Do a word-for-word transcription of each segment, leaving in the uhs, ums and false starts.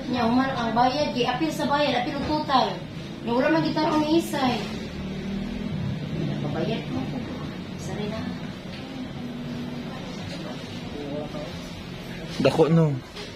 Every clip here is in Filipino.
Nya human ang bayad gi apil sa bayad apil ang total. Nya wala man kita ang isay. Pabayad mo. Sari na. Dako no.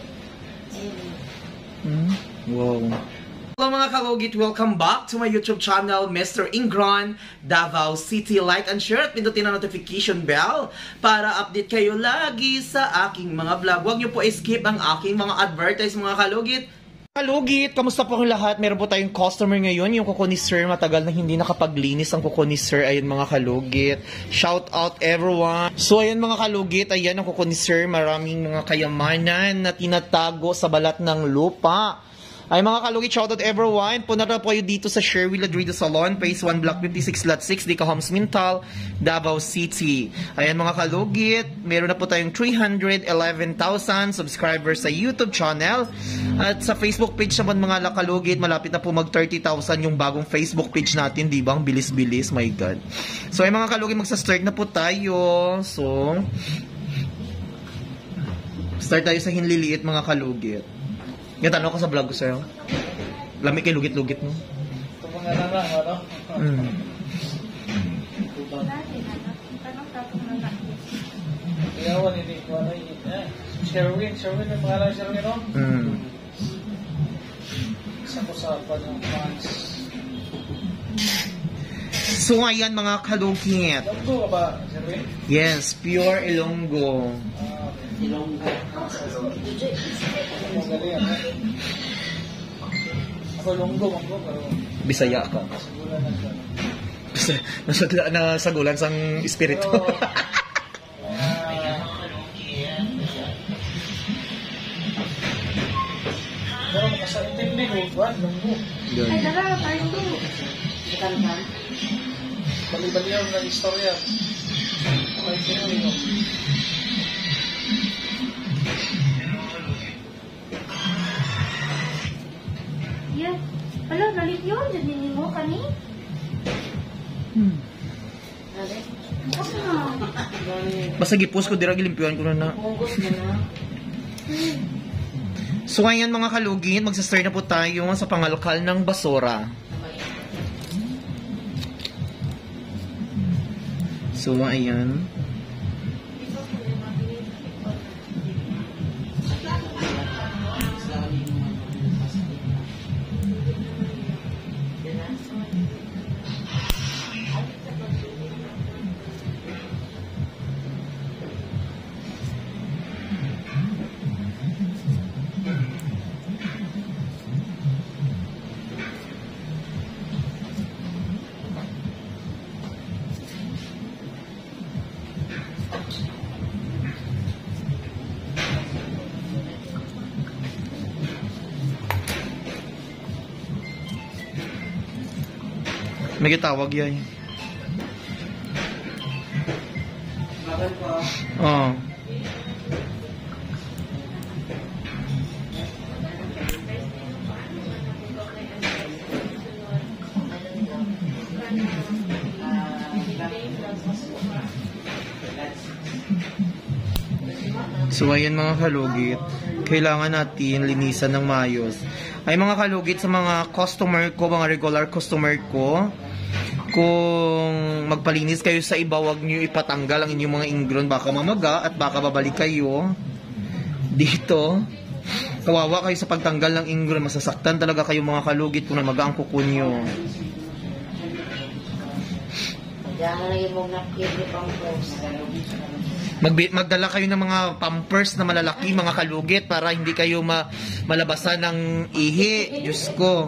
Hmm? Wow. Hello mga kalugit, welcome back to my YouTube channel, Mister Ingron, Davao City. Like and share at pindutin ang notification bell para update kayo lagi sa aking mga vlog. Huwag niyo po skip ang aking mga advertise mga kalugit. Kalugit, kamusta po ang lahat? Meron po tayong customer ngayon, yung kuko ni Sir. Matagal na hindi nakapaglinis ang kuko ni Sir. Ayun mga kalugit. Shout out everyone. So ayun mga kalugit, ayan ang kuko ni Sir. Maraming mga kayamanan na tinatago sa balat ng lupa. Ay mga kalugit, shoutout everyone. Punta na po kayo dito sa Sherwin Ladrido Salon, Phase one, Block fifty-six, Lot six, Dica Homes, Mintal, Davao City. Ayan mga kalugit, meron na po tayong three hundred eleven thousand subscribers sa YouTube channel. At sa Facebook page naman mga kalugit, malapit na po mag thirty thousand yung bagong Facebook page natin, di ba? Ang bilis-bilis, my God. So ay mga kalugit, magsa-start na po tayo. So, start tayo sa hinliliit mga kalugit. Yung tanong ko sa vlog ko sa'yo. Lamig kay lugit-lugit mo. Ito mga lang, ano? Mm. Iyawan, hindi ko ano yun. Sherwin, Sherwin, yung pangalan Sherwin, no? Mm. Isa ko sa pa ng fans. So ngayon mga kalugit. Ilonggo ka ba, Sherwin? Yes, pure Ilonggo. Ah, Ilonggo. Ang galing, ano? Ako Ilonggo, Manggo, pero Bisaya ka. sigulan na siya. Nasa, nasa gulan sang espiritu. Pero, ah, pero makasaintindi mo, Juan, Ilonggo. Ay dara tayo to. Kan-kan. Bali-baliw ng istorya. Okay, Sherwin, no? Yeah. Wala galit yun jadi mo kani. Hmm. Dali. Ah. Basta gipos ko dira gilimpyuhan ko na na. Pungos na na. So ngayon mga kalugit, magsa-start na po tayo sa pangalkal ng basura. So ayan. May gitawag yan. Oo. So ayan mga kalugit, kailangan natin linisan ng maayos. Ay mga kalugit, sa mga customer ko, mga regular customer ko, kung magpalinis kayo sa iba, wag niyo ipatanggal ang inyong mga ingron, baka mamaga at baka babalik kayo dito. Kawawa kayo sa pagtanggal ng ingron, masasaktan talaga kayo mga kalugit kung namaga ang kuko nyo. Mag magdala kayo ng mga pampers na malalaki mga kalugit para hindi kayo ma malabasan ng ihi. Diyos ko.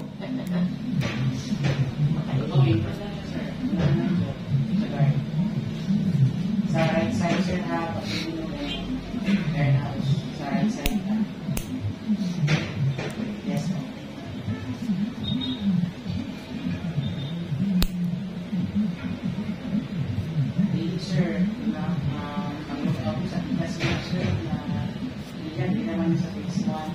Sa right side sir ha, sa right side ha. Yes ma'am. Sir, na ang ako sa kasi sir na diyan di naman sa phase one.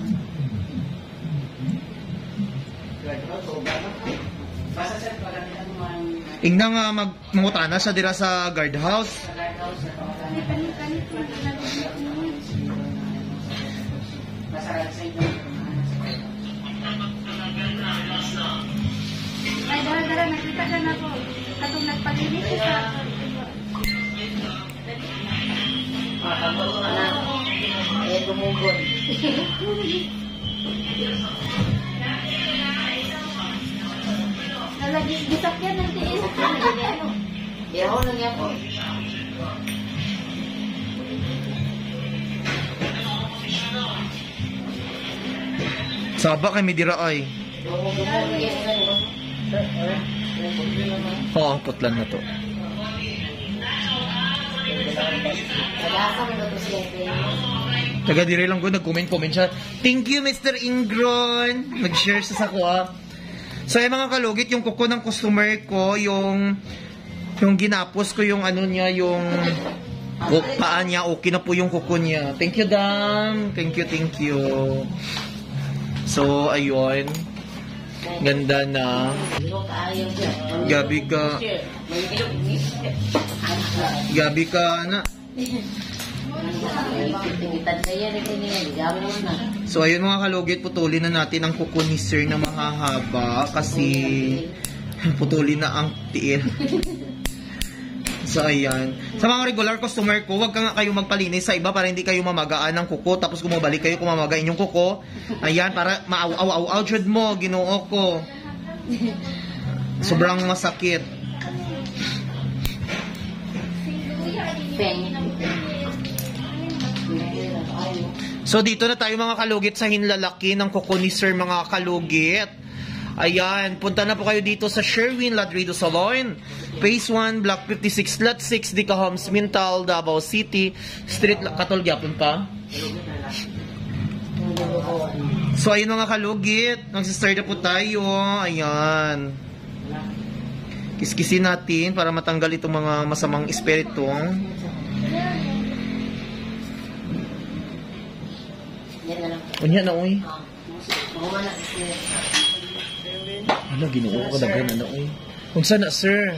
Basta sir pala nila naman Ingna nga mag mangutana sa dira sa guardhouse. sa guardhouse sa pangalan. Basta right side lang. Ugod. Nalagi, gisakyan ng tiis. Ano? Iraw lang yan po. Saba kay Midira ay. Oo, putlan na to. Nagasa mo ba ito siya? Taga dire lang ko, nag-comment-comment siya. Thank you, Mister Ingron. Nag-share siya sa ko, ah. So, yung mga kalugit, yung kuko ng customer ko, yung yung ginapos ko yung ano niya, yung o, paa niya, okay na po yung kuko niya. Thank you, Dam. Thank you, thank you. So, ayun. Ganda na. Gabi ka. Gabi ka na. So, ayun mga kalugit, putulin na natin ang kuko ni Sir na mahahaba kasi putulin na ang tiil. So, ayan. Sa mga regular customer ko, wag ka nga kayo magpalinis sa iba para hindi kayo mamagaan ng kuko. Tapos kumabalik kayo, kumamagain yung kuko. Ayan, para maaw-aw-aw-aw jud mo, ginoo ko. Sobrang masakit. So, dito na tayo mga kalugit sa hinlalaki ng kuko ni Sir mga kalugit. Ayan, punta na po kayo dito sa Sherwin Ladrido Salon, Phase one, Block fifty-six, Lot six, Dica Homes, Mintal, Davao City, Street Katol gyapon pa. So, ayun mga kalugit, nagsistart na po tayo. Ayan. Kiskisin natin para matanggal itong mga masamang espiritu. Unya na, uy. Ano, ginoo ko na gano'n, uy. Kung sana, sir.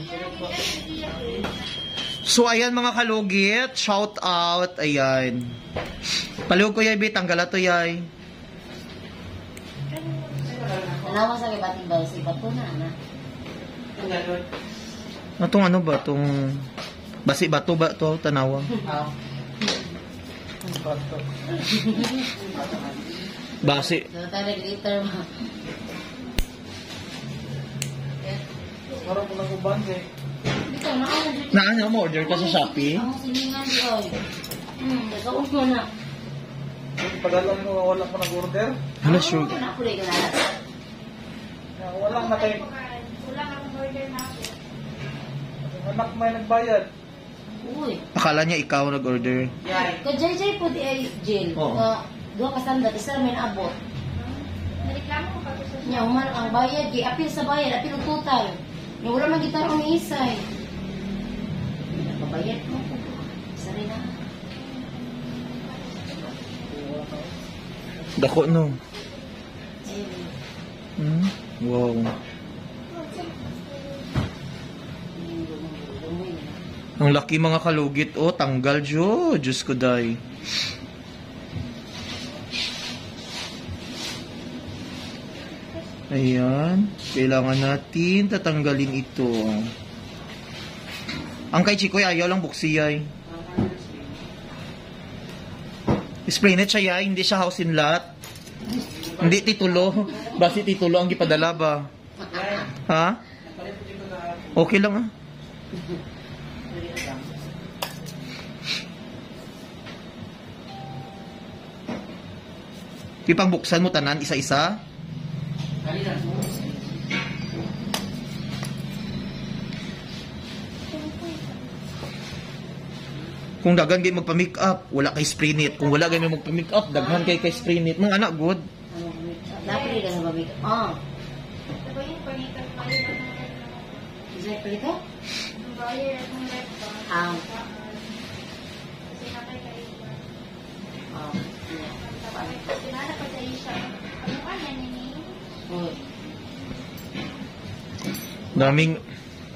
So, ayan mga kalugit. Shout out. Ayan. Paliwag ko, yay, tanggal to, yay. Tanawa sa bating ba? Si Bato na, na. Itong ano ba? Itong basi bato ba to? Tanawa. Basi. So, tayo nag-liter mo. Parang ko nag-uban eh. Dito, naano dito. Na ano, mo order ka sa Shopee? Ang silingan dito. Hmm, nagkaos mo na. Padala mo, wala pa nag-order. Hala, sure. Ano ako rin lahat? Wala na tayo. Wala akong order na ako. Anak may nagbayad. Uy. Akala niya ikaw nag-order. Ka J J po di ay jail. Oo. Ka duha ka standard, isa may naabot. Nareklamo ko pa sa Nya human ang bayad, gi apil sa bayad, apil ang total. Nya wala man gitar ang isay. Pabayad mo ko. Isa rin na. Dako no. Ayun. Hmm? Wow. Ang laki mga kalugit. Oh, tanggal jo. Diyos ko day. Ayan. Kailangan natin tatanggalin ito. Ang kay Chikoy ayaw lang buksiyay. Spray net siya, yay. Hindi siya house in lot. Hindi titulo. Basi titulo ang gipadala ba? Ha? Okay lang ah. Ipang buksan mo tanan isa-isa. Kung daghan kayo magpa-make up, wala kay spray net. Kung wala kayo magpa-make up, daghan kay kay spray net. Mga anak, good. Dapat rin ka sa babig. Ah. Diba yung panitan pa rin ang Isa pala ka? ang buyer at ang red ba? Ah. Kasi nakay kayo ba? Ah. Tapos sinana pa sa isa. Ano ka yan nini? Uy. Daming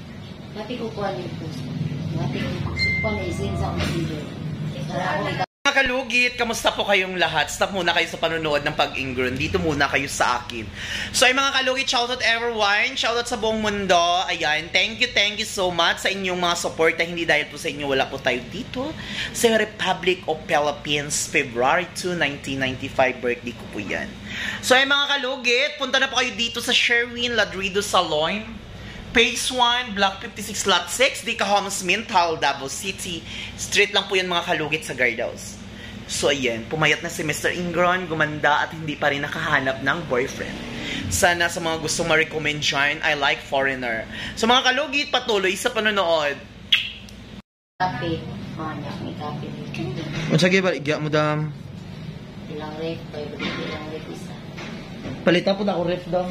Dati ko kuha nito. Dati ko kuha na isin sa computer. Para ako ikaw. mga kalugit, kamusta po kayong lahat? Stop muna kayo sa panonood ng Pag-Ingron. Dito muna kayo sa akin. So ay mga kalugit, shoutout everyone. Shoutout sa buong mundo. Ayan, thank you, thank you so much sa inyong mga support. Hindi dahil po sa inyo, wala po tayo dito. Sa Republic of Philippines, February second, nineteen ninety-five, birthday ko po yan. So ay mga kalugit, punta na po kayo dito sa Sherwin Ladrido Salon. Phase one, Block fifty-six, Lot six, Dica Homes, Mintal, Davao City. Street lang po yan mga kalugit sa guardhouse. So ayan, pumayat na si Mister Ingron, gumanda at hindi pa rin nakahanap ng boyfriend. Sana sa mga gustong ma-recommend dyan, I like foreigner. So mga kalugit, patuloy sa panonood. Kape. Oh, anak, may kape. Kung sige, baligya mo dam. Ilang ref, kayo ba ilang ref isa? Palita po na ako ref daw.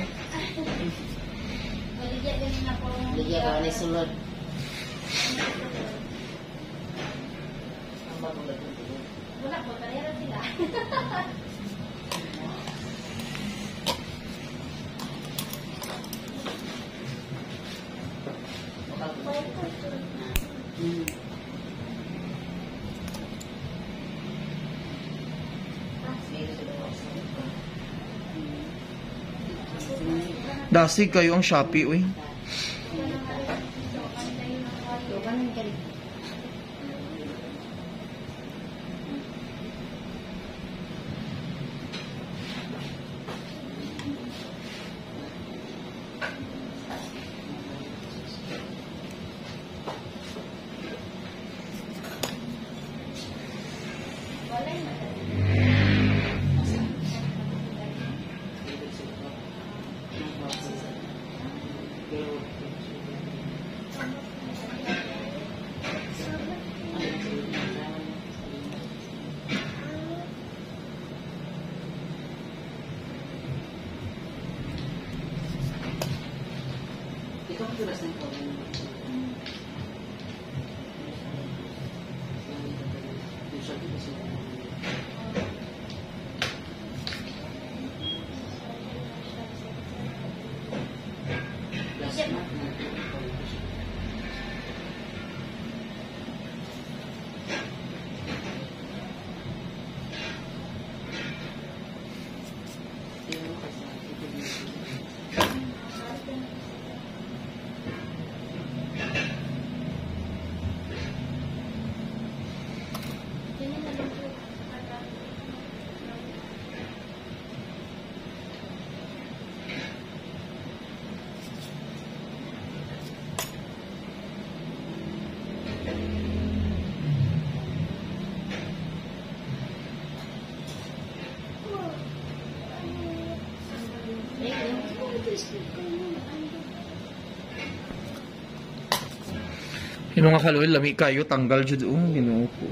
Maligya din na po. Ligya ka na sulod. Wala po, talera sila. Hmm. Dasig kayo ang Shopee, uy. Ito ang tulas ng korin. Yung nga kaloy, lami kayo, tanggal dyan doon, ginoo ko.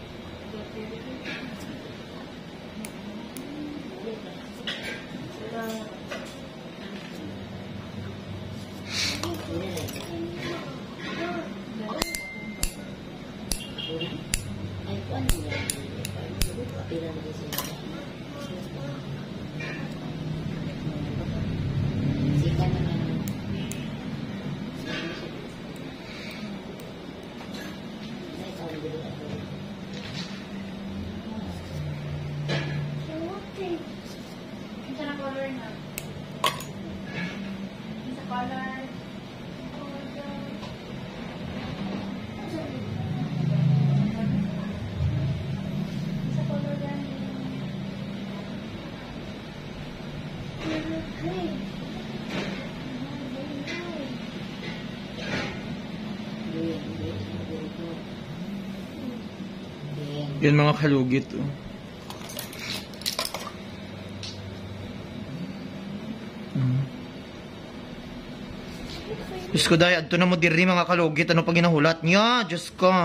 Ito na color na. Isa color. Isa color yan. Yan mga kalugit. Oh. Hmm. Diyos ko dahil, adto na mo diri mga kalugit. Ano pa ginahulat niya? Diyos ko.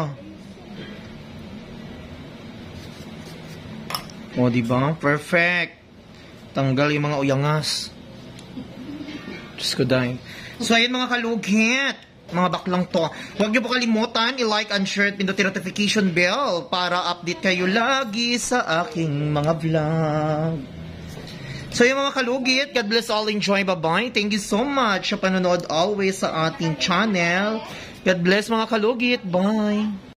O, diba? Perfect. Tanggal yung mga uyangas. Diyos ko dahil. So, ayun mga kalugit. Mga baklang to. Huwag niyo po kalimutan i-like and share at pindutin notification bell para update kayo lagi sa aking mga vlog. So yung mga kalugit, God bless all, enjoy, bye-bye. Thank you so much sa panonood always sa ating channel. God bless mga kalugit, bye.